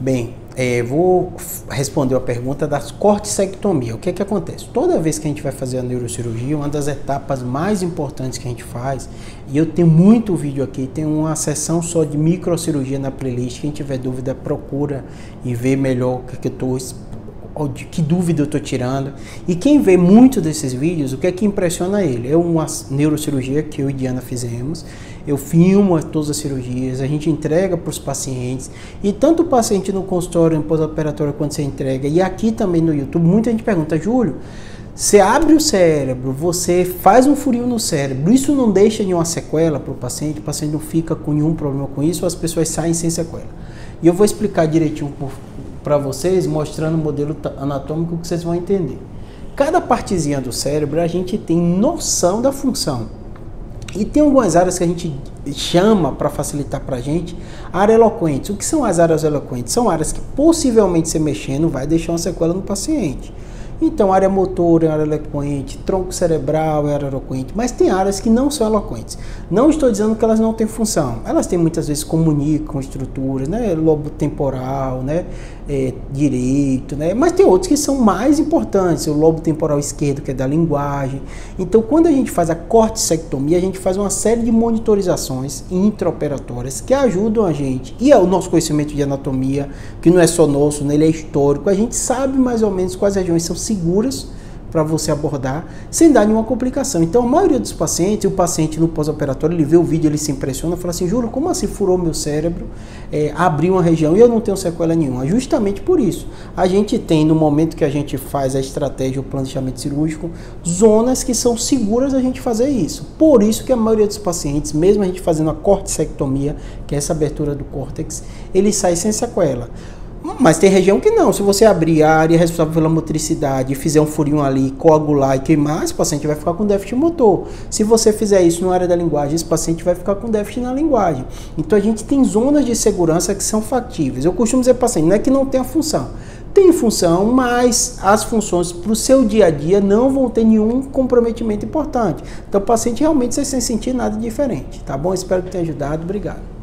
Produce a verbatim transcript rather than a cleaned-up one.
Bem, é, vou responder a pergunta das corticectomia. O que é que acontece? Toda vez que a gente vai fazer a neurocirurgia, uma das etapas mais importantes que a gente faz, e eu tenho muito vídeo aqui, tem uma sessão só de microcirurgia na playlist, quem tiver dúvida procura e vê melhor o que, é que eu estou de que dúvida eu estou tirando. E quem vê muito desses vídeos, o que é que impressiona ele? É uma neurocirurgia que eu e Diana fizemos, eu filmo todas as cirurgias, a gente entrega para os pacientes, e tanto o paciente no consultório, no pós-operatório, quando você entrega, e aqui também no YouTube, muita gente pergunta: Júlio, você abre o cérebro, você faz um furinho no cérebro, isso não deixa nenhuma sequela para o paciente? O paciente não fica com nenhum problema com isso, ou as pessoas saem sem sequela? E eu vou explicar direitinho para vocês, mostrando o modelo anatômico, que vocês vão entender. Cada partezinha do cérebro a gente tem noção da função. E tem algumas áreas que a gente chama, para facilitar para a gente, área eloquente. O que são as áreas eloquentes? São áreas que possivelmente você mexendo vai deixar uma sequela no paciente. Então, área motora é área eloquente, tronco cerebral é área eloquente, mas tem áreas que não são eloquentes. Não estou dizendo que elas não têm função. Elas têm, muitas vezes, comunicam estruturas, né? Lobo temporal, né? É, direito, né? Mas tem outros que são mais importantes, o lobo temporal esquerdo, que é da linguagem. Então, quando a gente faz a corticectomia, a gente faz uma série de monitorizações intraoperatórias que ajudam a gente, e é o nosso conhecimento de anatomia, que não é só nosso, né? Ele é histórico, a gente sabe mais ou menos quais regiões são seguras para você abordar sem dar nenhuma complicação. Então, a maioria dos pacientes, o paciente no pós-operatório, ele vê o vídeo, ele se impressiona, fala assim: Júlio, como assim furou meu cérebro, é, abriu uma região e eu não tenho sequela nenhuma? Justamente por isso. A gente tem, no momento que a gente faz a estratégia, o planejamento cirúrgico, zonas que são seguras a gente fazer isso. Por isso que a maioria dos pacientes, mesmo a gente fazendo a corticectomia, que é essa abertura do córtex, ele sai sem sequela. Mas tem região que não. Se você abrir a área responsável pela motricidade e fizer um furinho ali, coagular e queimar, esse paciente vai ficar com déficit motor. Se você fizer isso na área da linguagem, esse paciente vai ficar com déficit na linguagem. Então a gente tem zonas de segurança que são factíveis. Eu costumo dizer para o paciente, não é que não tenha função. Tem função, mas as funções para o seu dia a dia não vão ter nenhum comprometimento importante. Então o paciente realmente sai sem sentir nada diferente. Tá bom? Espero que tenha ajudado. Obrigado.